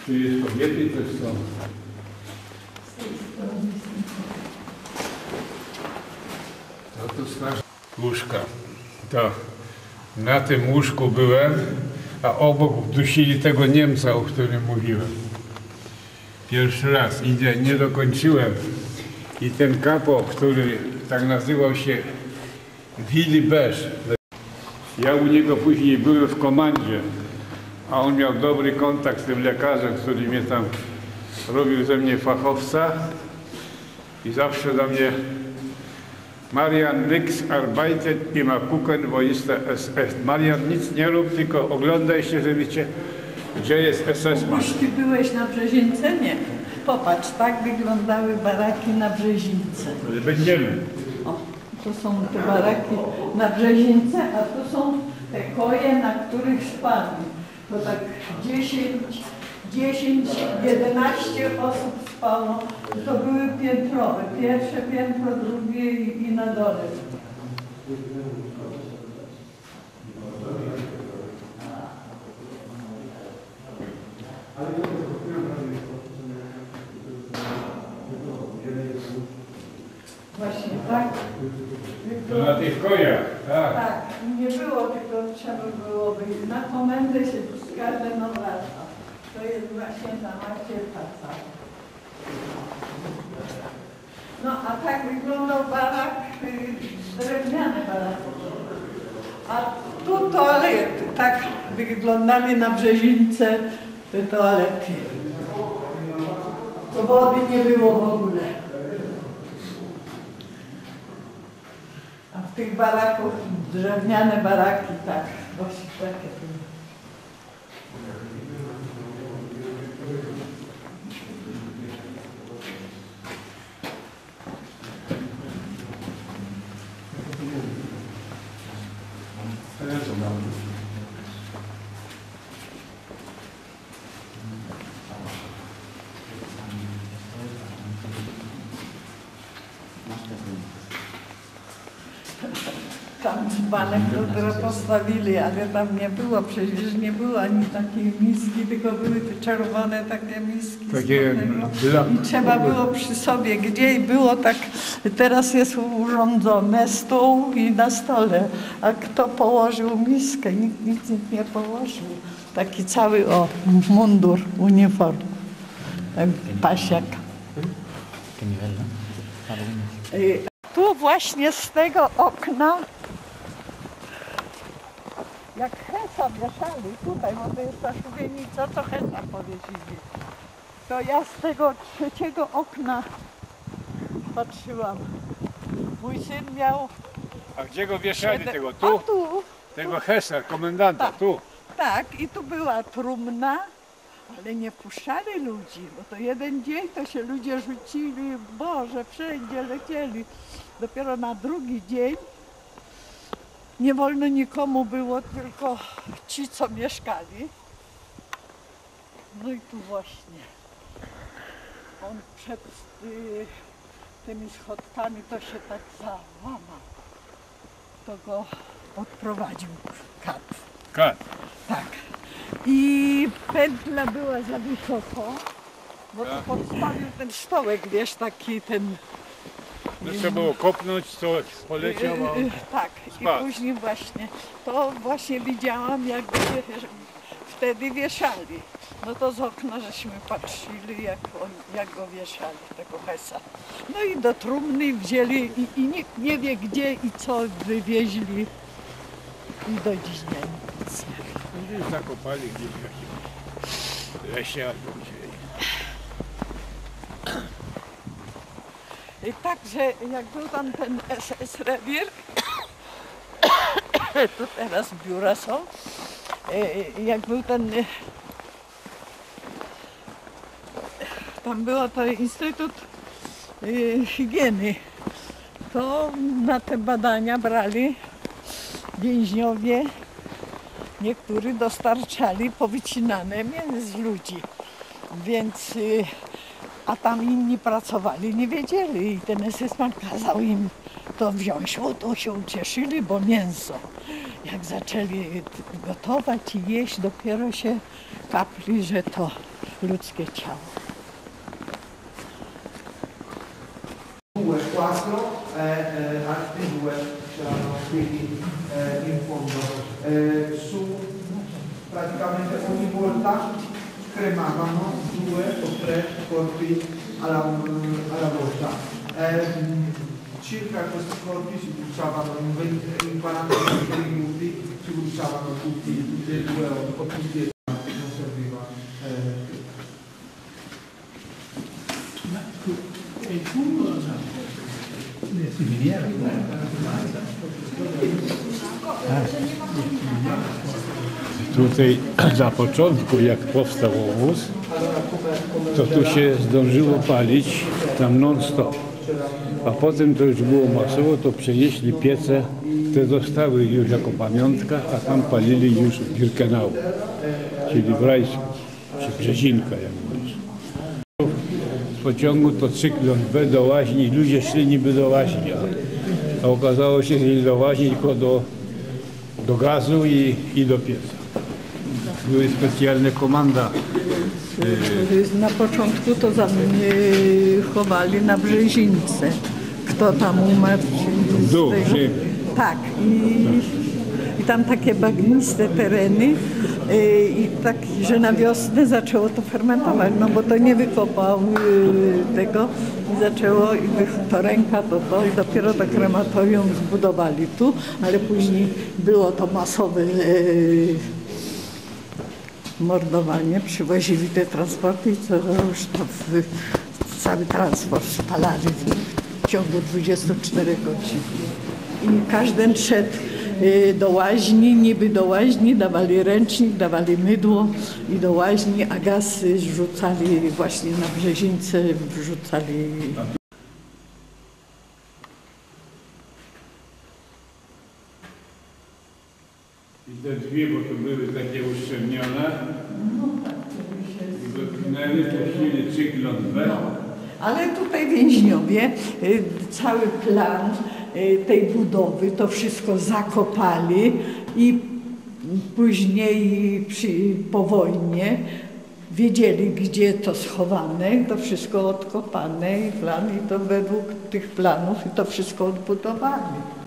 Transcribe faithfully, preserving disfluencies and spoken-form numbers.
Tu jest kobiety też są. To tu straż łóżka. To na tym łóżku byłem, a obok dusili tego Niemca, o którym mówiłem. Pierwszy raz i nie, nie dokończyłem. I ten kapo, który tak nazywał się Willy Besch. Ja u niego później byłem w komandzie, a on miał dobry kontakt z tym lekarzem, który mnie tam robił ze mnie fachowca i zawsze do mnie: Marian, nix arbeitet, immer gucken, wo ist der S S. Marian, nic nie rób, tylko oglądaj się, żebyście, gdzie jest S S. Już ty byłeś na Brzezińce? Nie. Popatrz, tak wyglądały baraki na Brzezińce. Będziemy. O, to są te baraki na Brzezińce, a to są te koje, na których spali. To tak dziesięć, dziesięć, jedenaście osób spało. To były piętrowe. Pierwsze piętro, drugie i, i na dole. Właśnie tak. To na tych kojach, tak. Tak, nie było, tylko trzeba było wyjść. Na komendę się każdego wraca. To jest właśnie ta macierka cała. No a tak wyglądał barak, y, drewniany barak. A tu toalety, tak wyglądali na Brzezińce te toalety. To wody nie było w ogóle. A w tych baraków, drewniane baraki, tak, właśnie takie były. Tam dzbanek, które postawili, ale tam nie było, przecież nie było ani takiej miski, tylko były te czerwone takie miski. Takie I trzeba było przy sobie, gdzie było tak, teraz jest urządzone stół i na stole, a kto położył miskę? Nikt nic nie położył. Taki cały, o, mundur, uniform, pasiak. Tu właśnie z tego okna, jak Hesa wieszali, tutaj, bo to jest ta szubienica, co Hesa powiesili, to ja z tego trzeciego okna patrzyłam. Mój syn miał... A gdzie go wieszali siedem... tego? Tu? A tu. Tego Hesa, komendanta, tak, tu. Tak, i tu była trumna, ale nie wpuszczali ludzi, bo to jeden dzień to się ludzie rzucili, Boże, wszędzie lecieli. Dopiero na drugi dzień nie wolno nikomu było, tylko ci, co mieszkali. No i tu właśnie on przed y, tymi schodkami to się tak załamał. To go odprowadził kat. Kat. Tak. I pętla była za wysoko, bo to podstawił ten stołek, wiesz, taki ten... No trzeba było kopnąć, co poleciał, a on tak, spadł. I później właśnie, to właśnie widziałam, jak wtedy wieszali. No to z okna żeśmy patrzyli, jak, on, jak go wieszali, tego Hesa. No i do trumny wzięli i, i nikt nie wie gdzie i co wywieźli. I do dziś nie nic nie wie. Gdzieś zakopali gdzieś w jakimś lesie albo gdzie. I także jak był tam ten S S rewir, tu teraz biura są, jak był ten, tam było to Instytut Higieny, to na te badania brali więźniowie, niektórzy dostarczali powycinane mięso z ludzi, więc a tam inni pracowali, nie wiedzieli i ten esesman kazał im to wziąć. O, to się ucieszyli, bo mięso. Jak zaczęli gotować i jeść, dopiero się kapli, że to ludzkie ciało. quattro e eh, altri due c'erano qui eh, in fondo. Eh, su praticamente ogni volta cremavano due o tre corpi alla, alla volta. Eh, circa questi corpi si bruciavano in, venti, in quaranta minuti, si bruciavano tutti, tutti e due o tutti e tre, non serviva. Eh, E il fungo non sa. Si miniera. Tutaj na początku, jak powstał obóz, to tu się zdążyło palić tam non-stop. A potem to już było masowo, to przenieśli piece, te zostały już jako pamiątka, a tam palili już w Birkenau, czyli w Rajsku, czy Brzezinka, jak mówisz. Z pociągu to cyklon B do łaźni, ludzie szli niby do łaźni, a, a okazało się, że nie do łaźni, tylko do, do gazu i, i do pieca. Były specjalne komanda. Na początku to chowali na Brzezince. Kto tam umarł? W dół, z tego? Tak. I, I tam takie bagniste tereny y, i tak, że na wiosnę zaczęło to fermentować, no bo to nie wykopał y, tego i zaczęło, i to ręka to to i dopiero to krematorium zbudowali tu, ale później było to masowe y, mordowanie, przywozili te transporty i to już to w, cały transport spalali w ciągu dwudziestu czterech godzin. I każdy szedł do łaźni, niby do łaźni, dawali ręcznik, dawali mydło i do łaźni, a gaz rzucali właśnie na Brzezińce, wrzucali. I te drzwi, bo to były takie uszczelnione, i dopinęli, puścili cyklon B. No, ale tutaj więźniowie y, cały plan y, tej budowy, to wszystko zakopali i później przy, po wojnie wiedzieli, gdzie to schowane, to wszystko odkopane i plan, i to według tych planów i to wszystko odbudowali.